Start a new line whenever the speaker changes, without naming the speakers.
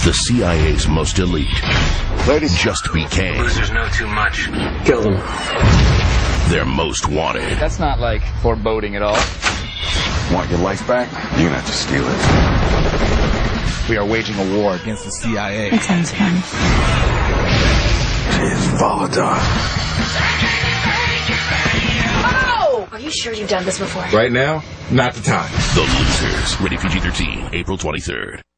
The CIA's most elite
Ladies,
just became
Losers know too much.
Kill them.
their most wanted.
That's not like foreboding at all.
want your life back? You're gonna have to steal it.
We are waging a war against the CIA.
That sounds fun.
His father.
Oh! Are you sure you've done this before?
Right now, not the time.
The Losers. Rated PG-13. April 23rd.